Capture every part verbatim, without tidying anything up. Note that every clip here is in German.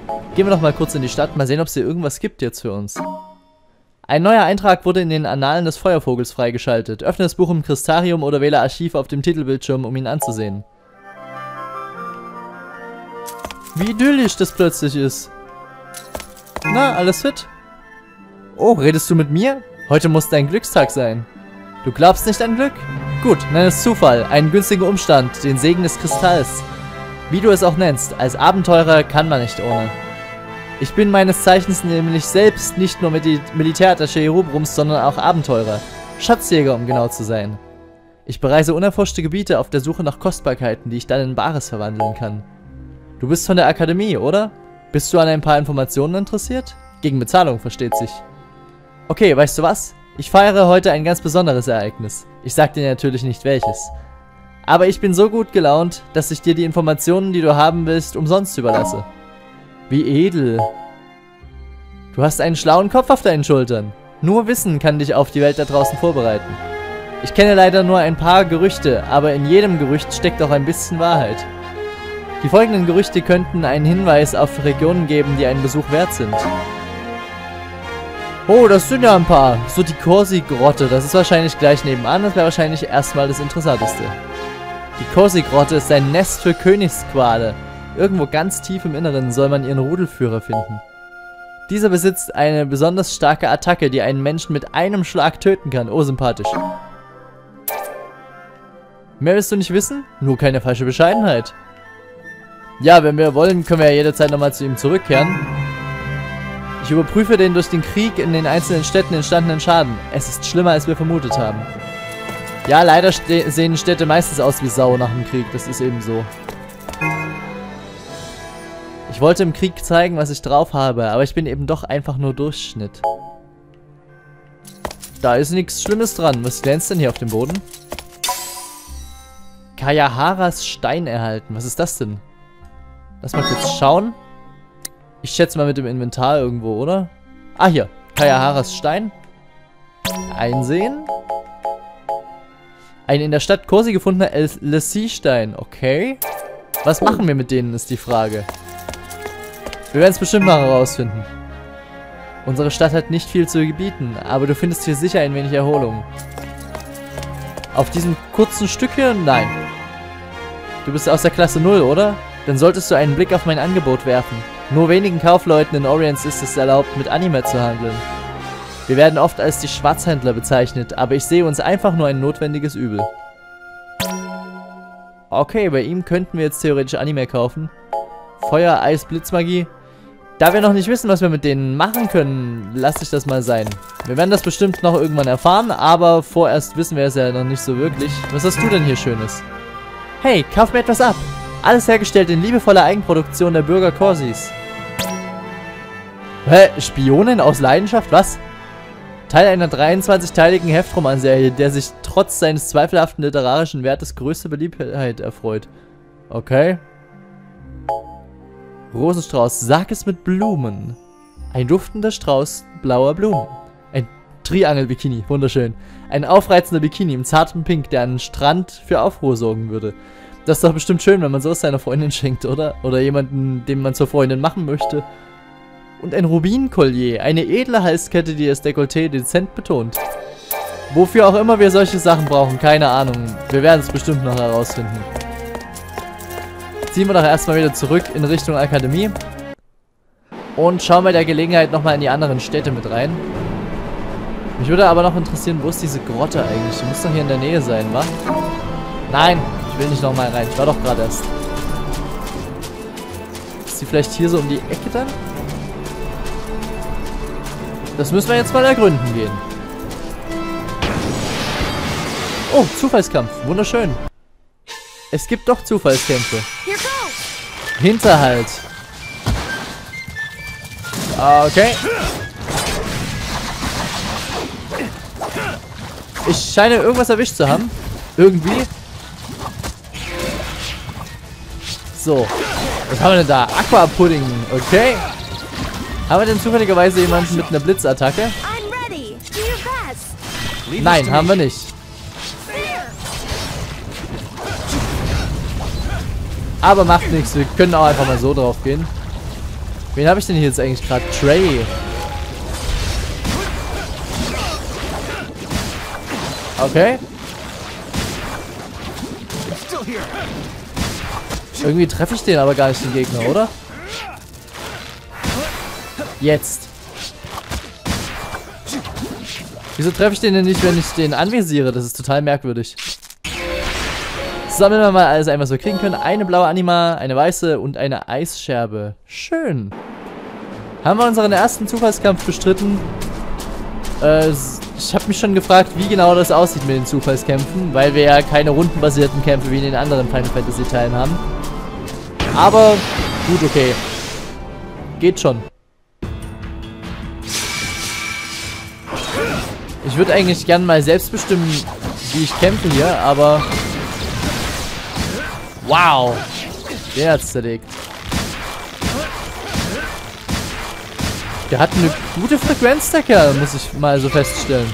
Gehen wir doch mal kurz in die Stadt, mal sehen, ob es hier irgendwas gibt jetzt für uns. Ein neuer Eintrag wurde in den Annalen des Feuervogels freigeschaltet. Öffne das Buch im Crystarium oder wähle Archiv auf dem Titelbildschirm, um ihn anzusehen. Wie idyllisch das plötzlich ist. Na, alles fit? Oh, redest du mit mir? Heute muss dein Glückstag sein. Du glaubst nicht an Glück? Gut, nenn es Zufall, einen günstigen Umstand, den Segen des Kristalls. Wie du es auch nennst, als Abenteurer kann man nicht ohne. Ich bin meines Zeichens nämlich selbst nicht nur Mil Militärattaché Herobrums, sondern auch Abenteurer. Schatzjäger, um genau zu sein. Ich bereise unerforschte Gebiete auf der Suche nach Kostbarkeiten, die ich dann in Bares verwandeln kann. Du bist von der Akademie, oder? Bist du an ein paar Informationen interessiert? Gegen Bezahlung, versteht sich. Okay, weißt du was? Ich feiere heute ein ganz besonderes Ereignis. Ich sag dir natürlich nicht welches. Aber ich bin so gut gelaunt, dass ich dir die Informationen, die du haben willst, umsonst überlasse. Wie edel. Du hast einen schlauen Kopf auf deinen Schultern. Nur Wissen kann dich auf die Welt da draußen vorbereiten. Ich kenne leider nur ein paar Gerüchte, aber in jedem Gerücht steckt auch ein bisschen Wahrheit. Die folgenden Gerüchte könnten einen Hinweis auf Regionen geben, die einen Besuch wert sind. Oh, das sind ja ein paar. So die Corsi-Grotte, das ist wahrscheinlich gleich nebenan, das wäre wahrscheinlich erstmal das Interessanteste. Die Corsi-Grotte ist ein Nest für Königsquale. Irgendwo ganz tief im Inneren soll man ihren Rudelführer finden. Dieser besitzt eine besonders starke Attacke, die einen Menschen mit einem Schlag töten kann. Oh, sympathisch. Mehr willst du nicht wissen? Nur keine falsche Bescheidenheit. Ja, wenn wir wollen, können wir ja jederzeit nochmal zu ihm zurückkehren. Ich überprüfe den durch den Krieg in den einzelnen Städten entstandenen Schaden. Es ist schlimmer, als wir vermutet haben. Ja, leider sehen Städte meistens aus wie Sau nach dem Krieg. Das ist eben so. Ich wollte im Krieg zeigen, was ich drauf habe, aber ich bin eben doch einfach nur Durchschnitt. Da ist nichts Schlimmes dran. Was glänzt denn hier auf dem Boden? Kayaharas Stein erhalten. Was ist das denn? Lass mal kurz schauen. Ich schätze mal mit dem Inventar irgendwo, oder? Ah, hier. Kayaharas Stein. Einsehen. Ein in der Stadt Corsi gefundener Lessie-Stein. Okay. Was machen wir mit denen, ist die Frage. Wir werden es bestimmt noch herausfinden. Unsere Stadt hat nicht viel zu gebieten, aber du findest hier sicher ein wenig Erholung. Auf diesem kurzen Stück hier? Nein. Du bist aus der Klasse null, oder? Dann solltest du einen Blick auf mein Angebot werfen. Nur wenigen Kaufleuten in Orients ist es erlaubt, mit Anime zu handeln. Wir werden oft als die Schwarzhändler bezeichnet, aber ich sehe uns einfach nur ein notwendiges Übel. Okay, bei ihm könnten wir jetzt theoretisch Anime kaufen. Feuer, Eis, Blitzmagie. Da wir noch nicht wissen, was wir mit denen machen können, lasse ich das mal sein. Wir werden das bestimmt noch irgendwann erfahren, aber vorerst wissen wir es ja noch nicht so wirklich. Was hast du denn hier Schönes? Hey, kauf mir etwas ab. Alles hergestellt in liebevoller Eigenproduktion der Bürger Corsis. Hä? Spionin aus Leidenschaft? Was? Teil einer dreiundzwanzigteiligen Heftromanserie, der sich trotz seines zweifelhaften literarischen Wertes größte Beliebtheit erfreut. Okay. Rosenstrauß, sag es mit Blumen. Ein duftender Strauß blauer Blumen. Ein Triangel-Bikini, wunderschön. Ein aufreizender Bikini im zarten Pink, der an den Strand für Aufruhr sorgen würde. Das ist doch bestimmt schön, wenn man sowas seiner Freundin schenkt, oder? Oder jemanden, den man zur Freundin machen möchte. Und ein Rubinkollier, eine edle Halskette, die das Dekolleté dezent betont. Wofür auch immer wir solche Sachen brauchen, keine Ahnung. Wir werden es bestimmt noch herausfinden. Ziehen wir doch erstmal wieder zurück in Richtung Akademie. Und schauen bei der Gelegenheit nochmal in die anderen Städte mit rein. Mich würde aber noch interessieren, wo ist diese Grotte eigentlich? Die muss doch hier in der Nähe sein, wa? Nein, ich will nicht nochmal rein. Ich war doch gerade erst. Ist die vielleicht hier so um die Ecke dann? Das müssen wir jetzt mal ergründen gehen. Oh, Zufallskampf. Wunderschön. Es gibt doch Zufallskämpfe. Hinterhalt. Okay. Ich scheine irgendwas erwischt zu haben. Irgendwie. So. Was haben wir denn da? Aquapudding. Okay. Haben wir denn zufälligerweise jemanden mit einer Blitzattacke? Nein, haben wir nicht. Aber macht nichts. Wir können auch einfach mal so drauf gehen. Wen habe ich denn hier jetzt eigentlich gerade? Trey. Okay. Irgendwie treffe ich den aber gar nicht, den Gegner, oder? Jetzt. Wieso treffe ich den denn nicht, wenn ich den anvisiere? Das ist total merkwürdig. Sammeln wir mal alles ein, was wir kriegen können. Eine blaue Anima, eine weiße und eine Eisscherbe. Schön. Haben wir unseren ersten Zufallskampf bestritten. Äh, ich habe mich schon gefragt, wie genau das aussieht mit den Zufallskämpfen, weil wir ja keine rundenbasierten Kämpfe wie in den anderen Final Fantasy Teilen haben. Aber gut, okay. Geht schon. Ich würde eigentlich gern mal selbst bestimmen, wie ich kämpfe hier, aber... Wow! Der hat's zerlegt. Der hat eine gute Frequenz, der Kerl, muss ich mal so feststellen.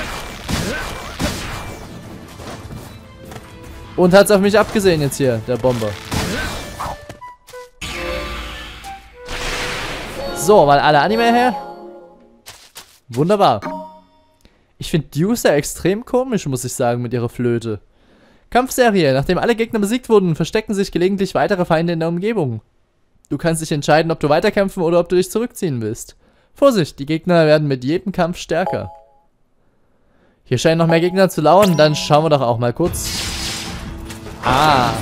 Und hat's auf mich abgesehen jetzt hier, der Bomber. So, mal alle Anime her. Wunderbar. Ich finde die User extrem komisch, muss ich sagen, mit ihrer Flöte. Kampfserie. Nachdem alle Gegner besiegt wurden, verstecken sich gelegentlich weitere Feinde in der Umgebung. Du kannst dich entscheiden, ob du weiterkämpfen oder ob du dich zurückziehen willst. Vorsicht, die Gegner werden mit jedem Kampf stärker. Hier scheinen noch mehr Gegner zu lauern, dann schauen wir doch auch mal kurz. Ah.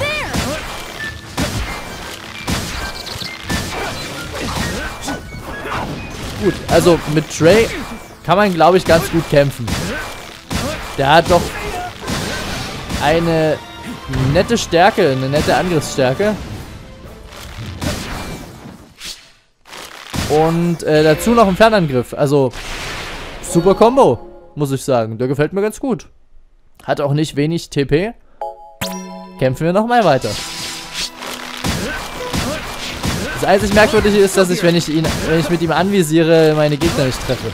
Gut, also mit Trey kann man, glaube ich, ganz gut kämpfen. Der hat doch eine nette Stärke, eine nette Angriffsstärke. Und äh, dazu noch ein Fernangriff. Also, super Combo, muss ich sagen. Der gefällt mir ganz gut. Hat auch nicht wenig T P. Kämpfen wir nochmal weiter. Das einzig Merkwürdige ist, dass ich, wenn ich ihn, wenn ich mit ihm anvisiere, meine Gegner nicht treffe.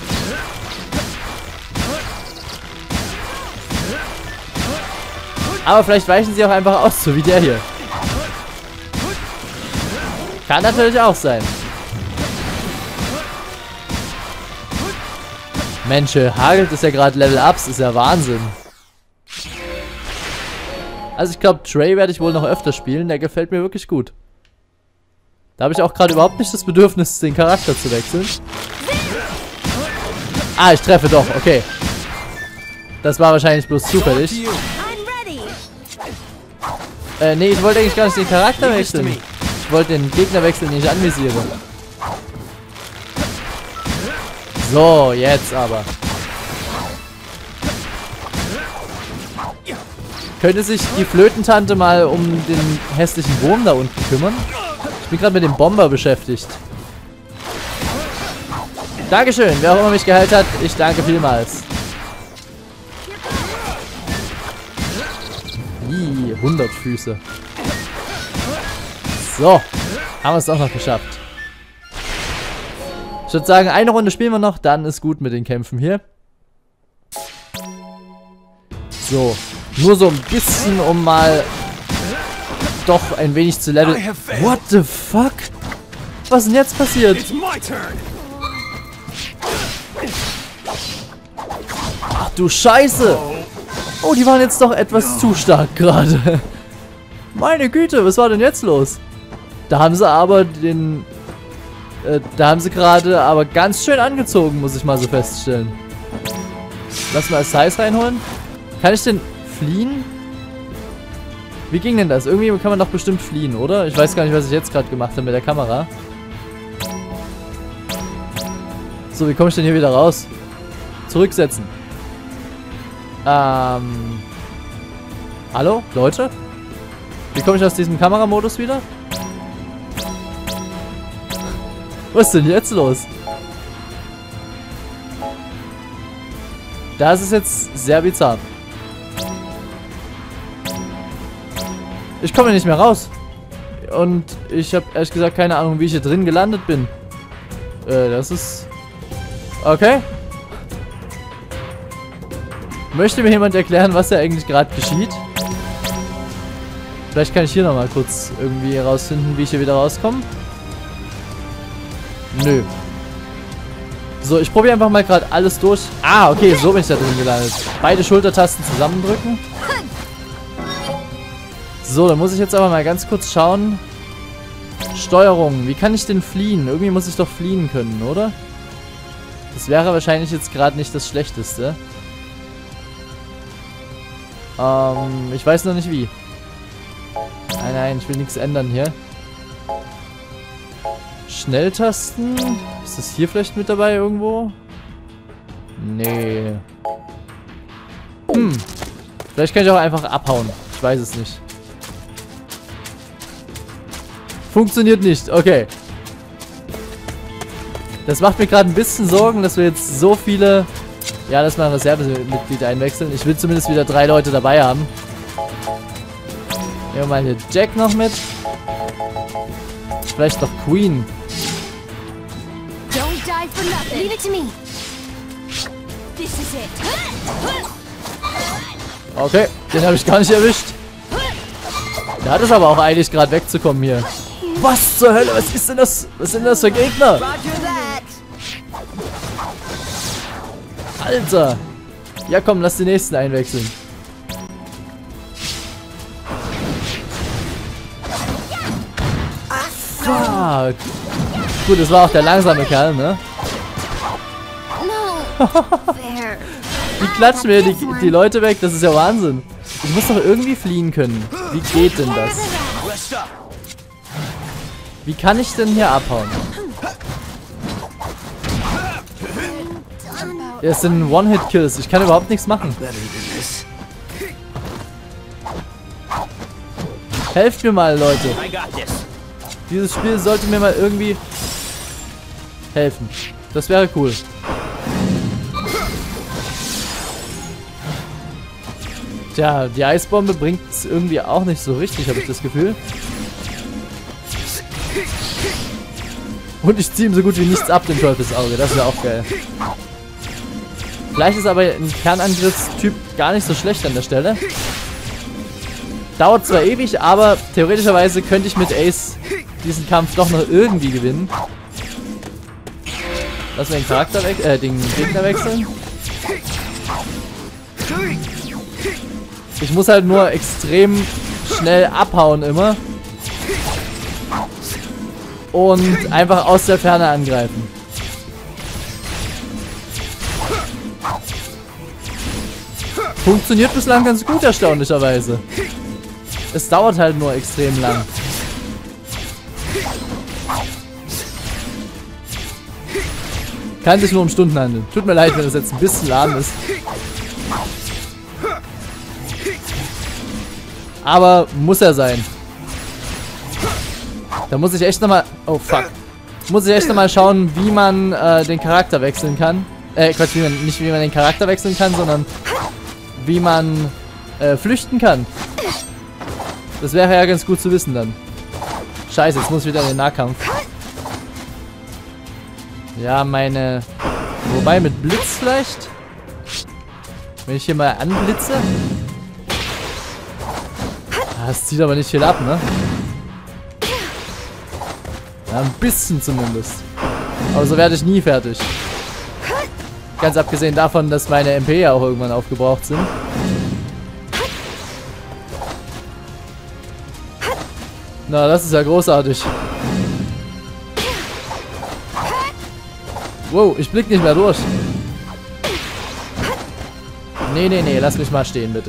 Aber vielleicht weichen sie auch einfach aus, so wie der hier. Kann natürlich auch sein. Mensch, hagelt es ja gerade Level-Ups, ist ja Wahnsinn. Also ich glaube, Trey werde ich wohl noch öfter spielen, der gefällt mir wirklich gut. Da habe ich auch gerade überhaupt nicht das Bedürfnis, den Charakter zu wechseln. Ah, ich treffe doch, okay. Das war wahrscheinlich bloß zufällig. Äh, nee, ich wollte eigentlich gar nicht den Charakter wechseln. Ich wollte den Gegner wechseln, den ich anvisiere. So, jetzt aber. Könnte sich die Flötentante mal um den hässlichen Wurm da unten kümmern? Ich bin gerade mit dem Bomber beschäftigt. Dankeschön, wer auch immer mich geheilt hat. Ich danke vielmals. Ih, hundert Füße. So, haben wir es auch noch geschafft. Ich würde sagen, eine Runde spielen wir noch, dann ist gut mit den Kämpfen hier. So, nur so ein bisschen, um mal doch ein wenig zu leveln. What the fuck? Was ist denn jetzt passiert? Ach du Scheiße! Oh, die waren jetzt doch etwas zu stark gerade. Meine Güte, was war denn jetzt los? Da haben sie aber den... Äh, da haben sie gerade aber ganz schön angezogen, muss ich mal so feststellen. Lass mal Size reinholen. Kann ich denn fliehen? Wie ging denn das? Irgendwie kann man doch bestimmt fliehen, oder? Ich weiß gar nicht, was ich jetzt gerade gemacht habe mit der Kamera. So, wie komme ich denn hier wieder raus? Zurücksetzen. Ähm... Hallo, Leute? Wie komme ich aus diesem Kameramodus wieder? Was ist denn jetzt los? Das ist jetzt sehr bizarr. Ich komme nicht mehr raus. Und ich habe ehrlich gesagt keine Ahnung, wie ich hier drin gelandet bin. Äh, das ist... Okay. Möchte mir jemand erklären, was da eigentlich gerade geschieht? Vielleicht kann ich hier nochmal kurz irgendwie herausfinden, wie ich hier wieder rauskomme. Nö. So, ich probiere einfach mal gerade alles durch. Ah, okay, so bin ich da drin gelandet. Beide Schultertasten zusammendrücken. So, dann muss ich jetzt aber mal ganz kurz schauen. Steuerung. Wie kann ich denn fliehen? Irgendwie muss ich doch fliehen können, oder? Das wäre wahrscheinlich jetzt gerade nicht das Schlechteste. Ähm, ich weiß noch nicht wie. Nein, nein, ich will nichts ändern hier. Schnelltasten. Ist das hier vielleicht mit dabei irgendwo? Nee. Hm. Vielleicht kann ich auch einfach abhauen. Ich weiß es nicht. Funktioniert nicht. Okay. Das macht mir gerade ein bisschen Sorgen, dass wir jetzt so viele... Ja, lass mal Reservemitglieder einwechseln. Ich will zumindest wieder drei Leute dabei haben. Nehmen wir mal hier Jack noch mit. Vielleicht noch Queen. Don't die for nothing. Leave it to me. This is it. Okay, den habe ich gar nicht erwischt. Der hat es aber auch eilig, gerade wegzukommen hier. Was zur Hölle? Was ist denn das? Was sind das für Gegner? Alter. Ja komm, lass die nächsten einwechseln. Fuck. Gut, das war auch der langsame Kerl, ne? Die klatschen mir die, die Leute weg, das ist ja Wahnsinn. Ich muss doch irgendwie fliehen können. Wie geht denn das? Wie kann ich denn hier abhauen? Ja, es sind One-Hit-Kills. Ich kann überhaupt nichts machen. Helft mir mal, Leute. Dieses Spiel sollte mir mal irgendwie helfen. Das wäre cool. Tja, die Eisbombe bringt es irgendwie auch nicht so richtig, habe ich das Gefühl. Und ich ziehe ihm so gut wie nichts ab, dem Teufelsauge. Das wäre auch geil. Vielleicht ist aber ein Kernangriffstyp gar nicht so schlecht an der Stelle. Dauert zwar ewig, aber theoretischerweise könnte ich mit Ace diesen Kampf doch noch irgendwie gewinnen. Lass mal den Charakter weg, äh, den Gegner wechseln. Ich muss halt nur extrem schnell abhauen immer. Und einfach aus der Ferne angreifen. Funktioniert bislang ganz gut, erstaunlicherweise. Es dauert halt nur extrem lang. Kann sich nur um Stunden handeln. Tut mir leid, wenn das jetzt ein bisschen lahm ist. Aber muss er sein. Da muss ich echt nochmal... Oh, fuck. Muss ich echt nochmal schauen, wie man äh, den Charakter wechseln kann. Äh, Quatsch, wie man, nicht wie man den Charakter wechseln kann, sondern wie man äh, flüchten kann. Das wäre ja ganz gut zu wissen dann. Scheiße, jetzt muss ich wieder in den Nahkampf. Ja, meine... Wobei, mit Blitz vielleicht? Wenn ich hier mal anblitze? Das zieht aber nicht viel ab, ne? Ja, ein bisschen zumindest. Aber so werde ich nie fertig. Ganz abgesehen davon, dass meine M P ja auch irgendwann aufgebraucht sind. Na, das ist ja großartig. Wow, ich blick nicht mehr durch. Nee, nee, nee, lass mich mal stehen, bitte.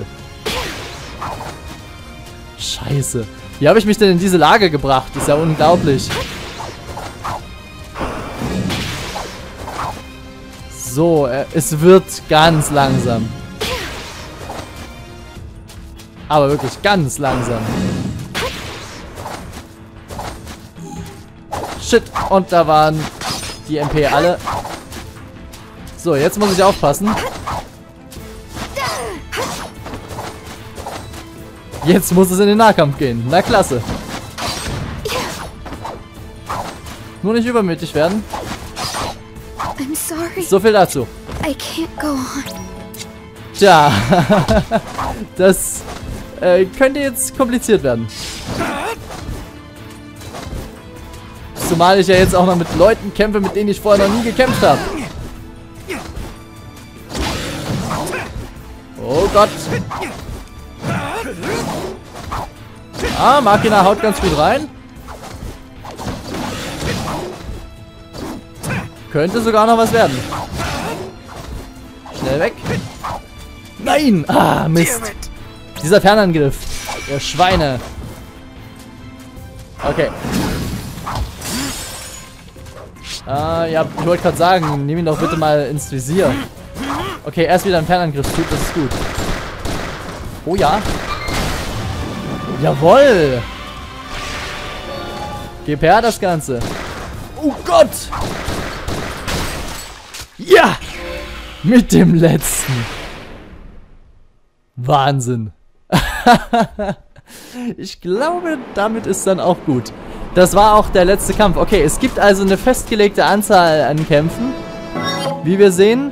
Scheiße. Wie habe ich mich denn in diese Lage gebracht? Das ist ja unglaublich. So, äh, es wird ganz langsam. Aber wirklich ganz langsam. Shit, und da waren die M P alle. So, jetzt muss ich aufpassen. Jetzt muss es in den Nahkampf gehen. Na klasse. Nur nicht übermütig werden. I'm sorry. So viel dazu. I can't go on. Tja, das äh, könnte jetzt kompliziert werden. Zumal ich ja jetzt auch noch mit Leuten kämpfe, mit denen ich vorher noch nie gekämpft habe. Oh Gott. Ah, Machina haut ganz gut rein. Könnte sogar noch was werden. Schnell weg. Nein! Ah, Mist. Dieser Fernangriff. Ihr Schweine. Okay. Ah, ja, ich wollte gerade sagen, nimm ihn doch bitte mal ins Visier. Okay, erst wieder ein Fernangriff tut, das ist gut. Oh ja. Jawohl. Gib her das Ganze. Oh Gott. Ja. Mit dem letzten. Wahnsinn. Ich glaube, damit ist dann auch gut. Das war auch der letzte Kampf. Okay, es gibt also eine festgelegte Anzahl an Kämpfen. Wie wir sehen.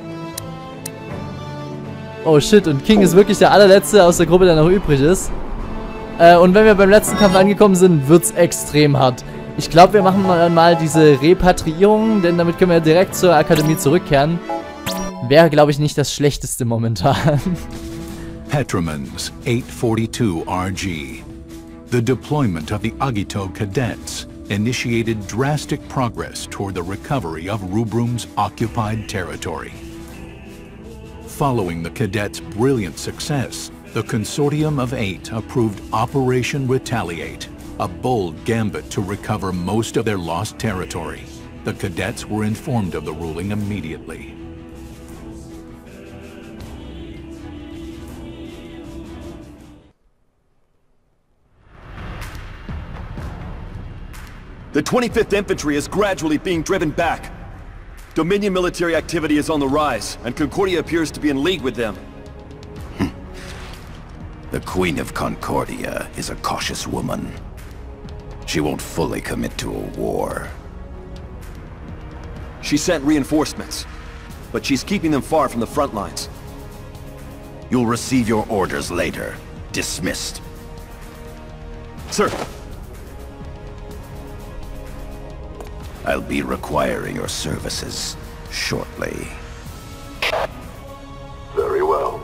Oh shit, und King ist wirklich der allerletzte aus der Gruppe, der noch übrig ist. Äh, und wenn wir beim letzten Kampf angekommen sind, wird es extrem hart. Ich glaube, wir machen mal, mal diese Repatriierung, denn damit können wir direkt zur Akademie zurückkehren. Wäre, glaube ich, nicht das Schlechteste momentan. Petromans eight forty-two R G. The deployment of the Agito cadets initiated drastic progress toward the recovery of Rubrum's occupied territory. Following the cadets' brilliant success, the Consortium of Eight approved Operation Retaliate, a bold gambit to recover most of their lost territory. The cadets were informed of the ruling immediately. The twenty-fifth Infantry is gradually being driven back. Dominion military activity is on the rise, and Concordia appears to be in league with them. The Queen of Concordia is a cautious woman. She won't fully commit to a war. She sent reinforcements, but she's keeping them far from the front lines. You'll receive your orders later. Dismissed. Sir! I'll be requiring your services shortly. Very well.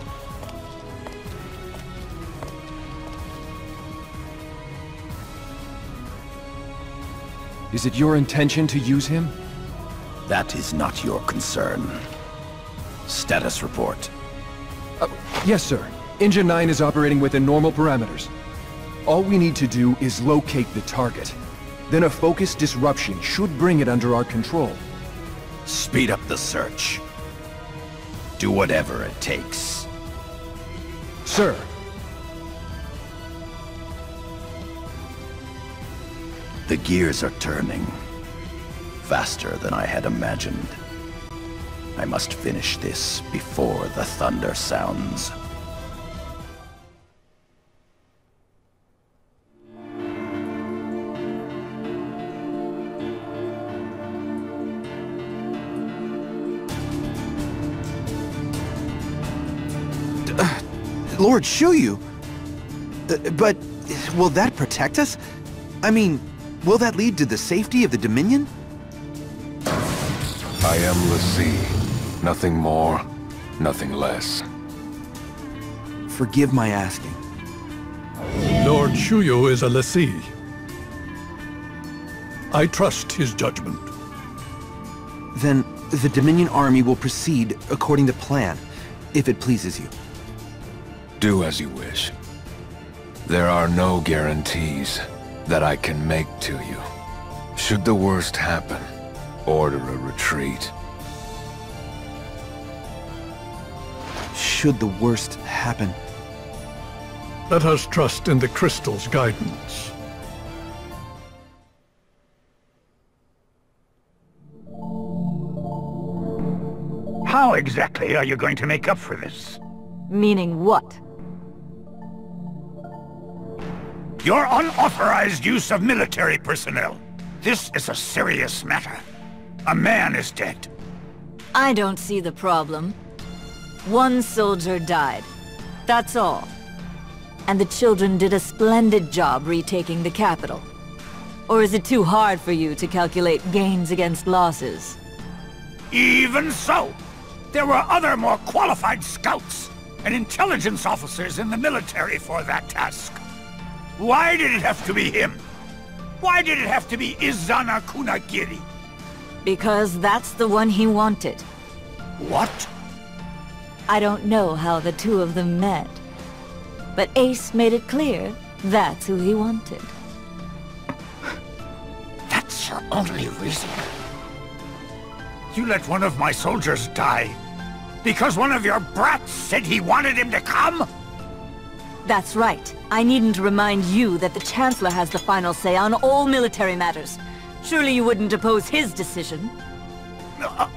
Is it your intention to use him? That is not your concern. Status report. Uh, yes, sir. Engine nine is operating within normal parameters. All we need to do is locate the target. Then a focused disruption should bring it under our control. Speed up the search. Do whatever it takes. Sir. The gears are turning. Faster than I had imagined. I must finish this before the thunder sounds. Lord Shuyu? Uh, but will that protect us? I mean, will that lead to the safety of the Dominion? I am l'Cie. Nothing more, nothing less. Forgive my asking. Lord Shuyu is a l'Cie. I trust his judgment. Then the Dominion army will proceed according to plan, if it pleases you. Do as you wish. There are no guarantees that I can make to you. Should the worst happen, order a retreat. Should the worst happen? Let us trust in the crystal's guidance. How exactly are you going to make up for this? Meaning what? Your unauthorized use of military personnel. This is a serious matter. A man is dead. I don't see the problem. One soldier died. That's all. And the children did a splendid job retaking the capital. Or is it too hard for you to calculate gains against losses? Even so, there were other more qualified scouts and intelligence officers in the military for that task. Why did it have to be him? Why did it have to be Izana Kunagiri? Because that's the one he wanted. What? I don't know how the two of them met, but Ace made it clear that's who he wanted. That's your only reason? You let one of my soldiers die because one of your brats said he wanted him to come? That's right. I needn't remind you that the Chancellor has the final say on all military matters. Surely you wouldn't oppose his decision? Uh,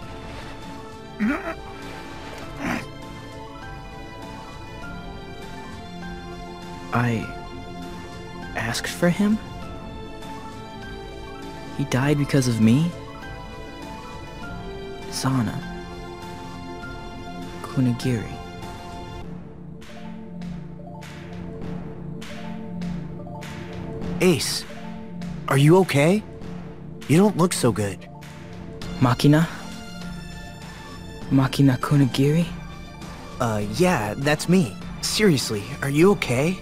I asked for him? He died because of me? Zana Kunagiri. Ace, are you okay? You don't look so good. Makina? Makina Kunagiri? Uh, yeah, that's me. Seriously, are you okay?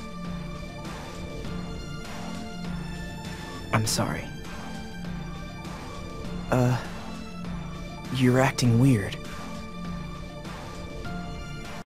I'm sorry. Uh, you're acting weird.